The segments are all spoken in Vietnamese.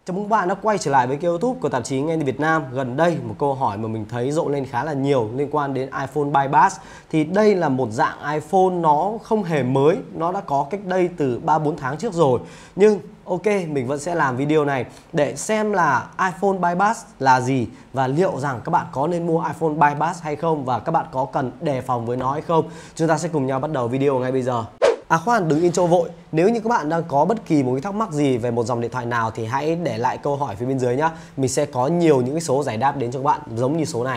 Chào mừng các bạn đã quay trở lại với kênh YouTube của tạp chí Nghe Đi Việt Nam. Gần đây một câu hỏi mà mình thấy rộ lên khá là nhiều liên quan đến iPhone bypass. Thì đây là một dạng iPhone nó không hề mới, nó đã có cách đây từ 3-4 tháng trước rồi. Nhưng ok, mình vẫn sẽ làm video này để xem là iPhone bypass là gì và liệu rằng các bạn có nên mua iPhone bypass hay không và các bạn có cần đề phòng với nó hay không. Chúng ta sẽ cùng nhau bắt đầu video ngay bây giờ. À khoan, đừng intro vội. Nếu như các bạn đang có bất kỳ một cái thắc mắc gì về một dòng điện thoại nào thì hãy để lại câu hỏi phía bên dưới nhá. Mình sẽ có nhiều những cái số giải đáp đến cho các bạn giống như số này.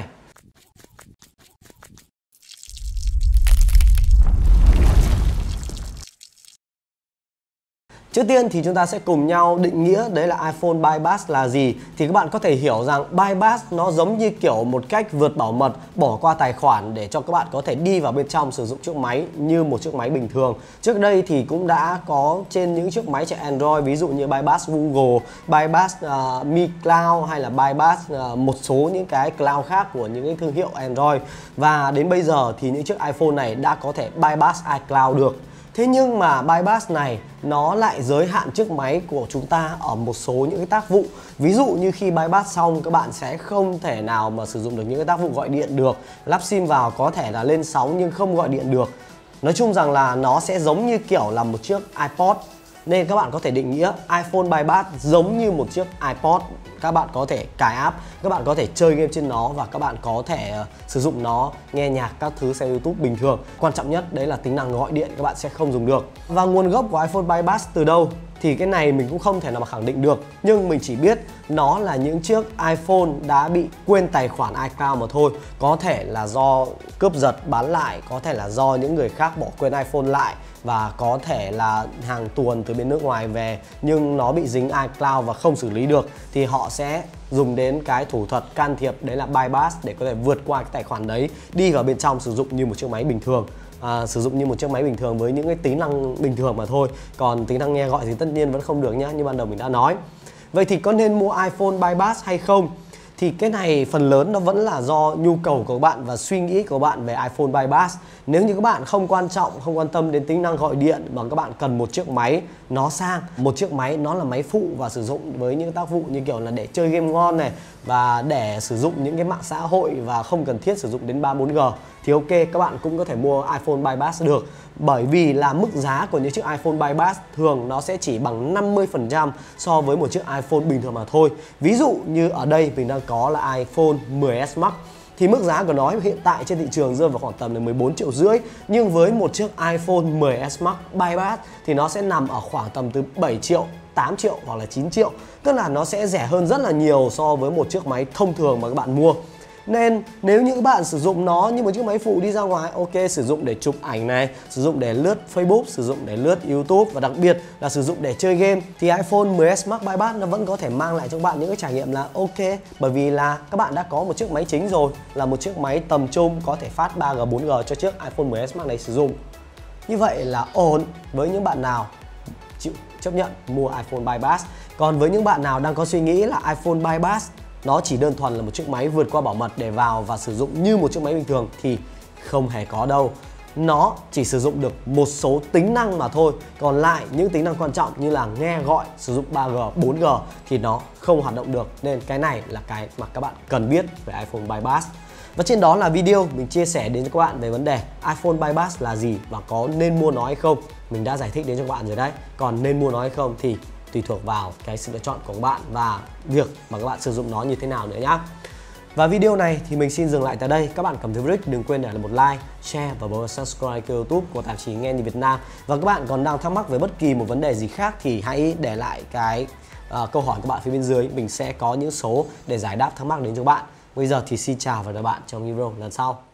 Trước tiên thì chúng ta sẽ cùng nhau định nghĩa đấy là iPhone bypass là gì. Thì các bạn có thể hiểu rằng bypass nó giống như kiểu một cách vượt bảo mật, bỏ qua tài khoản để cho các bạn có thể đi vào bên trong sử dụng chiếc máy như một chiếc máy bình thường. Trước đây thì cũng đã có trên những chiếc máy chạy Android, ví dụ như bypass Google, bypass Mi Cloud hay là bypass một số những cái cloud khác của những cái thương hiệu Android. Và đến bây giờ thì những chiếc iPhone này đã có thể bypass iCloud được. Thế nhưng mà bypass này nó lại giới hạn chiếc máy của chúng ta ở một số những cái tác vụ. Ví dụ như khi bypass xong các bạn sẽ không thể nào mà sử dụng được những cái tác vụ gọi điện được. Lắp sim vào có thể là lên sóng nhưng không gọi điện được. Nói chung rằng là nó sẽ giống như kiểu là một chiếc iPod. Nên các bạn có thể định nghĩa iPhone bypass giống như một chiếc iPod. Các bạn có thể cài app, các bạn có thể chơi game trên nó và các bạn có thể sử dụng nó nghe nhạc các thứ, xem YouTube bình thường. Quan trọng nhất đấy là tính năng gọi điện các bạn sẽ không dùng được. Và nguồn gốc của iPhone bypass từ đâu thì cái này mình cũng không thể nào mà khẳng định được. Nhưng mình chỉ biết nó là những chiếc iPhone đã bị quên tài khoản iCloud mà thôi. Có thể là do cướp giật bán lại, có thể là do những người khác bỏ quên iPhone lại, và có thể là hàng tuồn từ bên nước ngoài về nhưng nó bị dính iCloud và không xử lý được, thì họ sẽ dùng đến cái thủ thuật can thiệp đấy là bypass để có thể vượt qua cái tài khoản đấy, đi vào bên trong sử dụng như một chiếc máy bình thường. Sử dụng như một chiếc máy bình thường với những cái tính năng bình thường mà thôi. Còn tính năng nghe gọi thì tất nhiên vẫn không được nhá, như ban đầu mình đã nói. Vậy thì có nên mua iPhone bypass hay không? Thì cái này phần lớn nó vẫn là do nhu cầu của các bạn và suy nghĩ của bạn về iPhone bypass. Nếu như các bạn không quan trọng, không quan tâm đến tính năng gọi điện mà các bạn cần một chiếc máy nó sang, một chiếc máy nó là máy phụ và sử dụng với những tác vụ như kiểu là để chơi game ngon này và để sử dụng những cái mạng xã hội và không cần thiết sử dụng đến 3-4G thì ok, các bạn cũng có thể mua iPhone bypass được. Bởi vì là mức giá của những chiếc iPhone bypass thường nó sẽ chỉ bằng 50% so với một chiếc iPhone bình thường mà thôi. Ví dụ như ở đây mình đang có là iPhone 10s Max thì mức giá của nó hiện tại trên thị trường rơi vào khoảng tầm là 14,5 triệu. Nhưng với một chiếc iPhone 10s Max bypass thì nó sẽ nằm ở khoảng tầm từ 7 triệu, 8 triệu hoặc là 9 triệu. Tức là nó sẽ rẻ hơn rất là nhiều so với một chiếc máy thông thường mà các bạn mua. Nên nếu như các bạn sử dụng nó như một chiếc máy phụ đi ra ngoài, ok, sử dụng để chụp ảnh này, sử dụng để lướt Facebook, sử dụng để lướt YouTube và đặc biệt là sử dụng để chơi game, thì iPhone 10s Max bypass nó vẫn có thể mang lại cho các bạn những cái trải nghiệm là ok. Bởi vì là các bạn đã có một chiếc máy chính rồi, là một chiếc máy tầm trung có thể phát 3G, 4G cho chiếc iPhone 10s Max này sử dụng. Như vậy là ổn với những bạn nào chịu chấp nhận mua iPhone bypass. Còn với những bạn nào đang có suy nghĩ là iPhone bypass nó chỉ đơn thuần là một chiếc máy vượt qua bảo mật để vào và sử dụng như một chiếc máy bình thường thì không hề có đâu. Nó chỉ sử dụng được một số tính năng mà thôi. Còn lại những tính năng quan trọng như là nghe gọi, sử dụng 3G, 4G thì nó không hoạt động được. Nên cái này là cái mà các bạn cần biết về iPhone bypass. Và trên đó là video mình chia sẻ đến cho các bạn về vấn đề iPhone bypass là gì và có nên mua nó hay không. Mình đã giải thích đến cho các bạn rồi đấy. Còn nên mua nó hay không thì tùy thuộc vào cái sự lựa chọn của các bạn và việc mà các bạn sử dụng nó như thế nào nữa nhá. Và video này thì mình xin dừng lại tại đây. Các bạn cảm thấy vui đừng quên để lại một like, share và bấm subscribe kênh YouTube của tạp chí Nghe Đi Việt Nam. Và các bạn còn đang thắc mắc về bất kỳ một vấn đề gì khác thì hãy để lại cái câu hỏi của bạn phía bên dưới. Mình sẽ có những số để giải đáp thắc mắc đến cho các bạn. Bây giờ thì xin chào và hẹn gặp lại bạn trong video lần sau.